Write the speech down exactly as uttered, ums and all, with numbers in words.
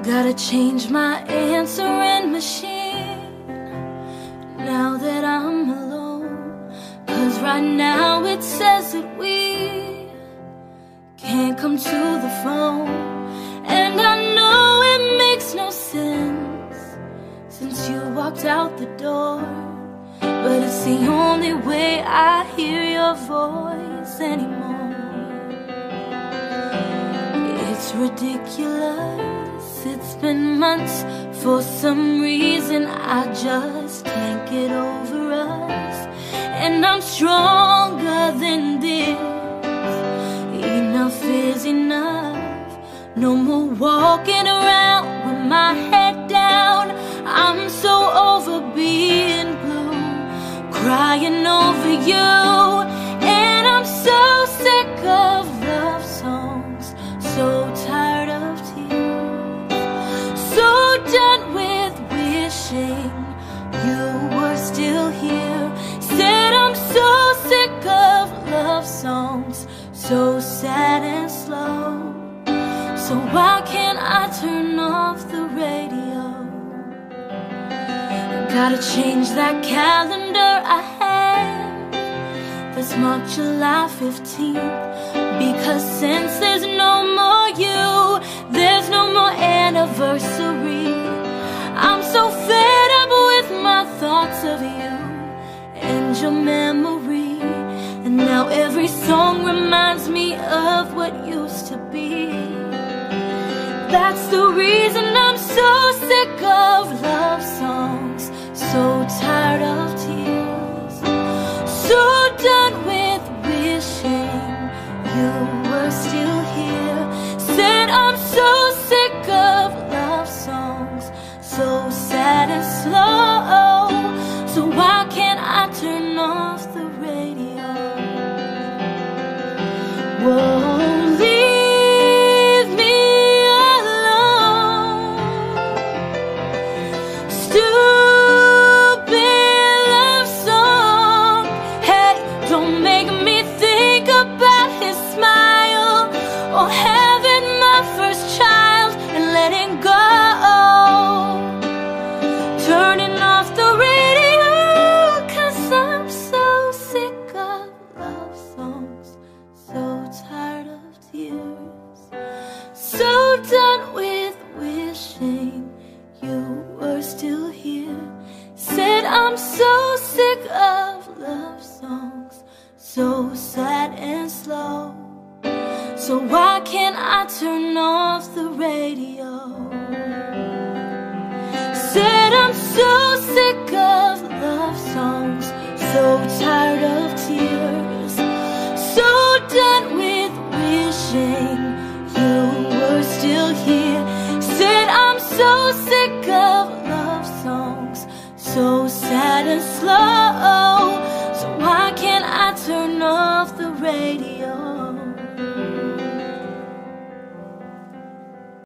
Gotta change my answering machine now that I'm alone. Cause right now it says that we can't come to the phone. And I know it makes no sense since you walked out the door, but it's the only way I hear your voice anymore. It's ridiculous, it's been months. For some reason I just can't get over us. And I'm stronger than this. Enough is enough. No more walking around with my head down. I'm so over being blue, crying over you. And I'm so sick of love songs, so tired of tears, so done with wishing you were still here. Said I'm so sick of love songs, so sad and slow. So why can't I turn off the radio? Gotta change that calendar I have that's marked July fifteenth. Because since there's no more you, there's no more anniversary. I'm so fed up with my thoughts of you and your memory. And now every song reminds me of what used to be. That's the reason I'm so sick of love songs, so tired of tears, so done with wishing you were still here. Said I'm so sick of love songs, so sad and slow. So why can't I turn off the radio? Whoa. Done with wishing you were still here. Said I'm so sick of love songs, so sad and slow. So why can't I turn off the radio? Said I'm so sick of love songs, so tired of tears, so done with wishing you were still here. Said I'm so sick of love songs, so sad and slow. So why can't I turn off the radio?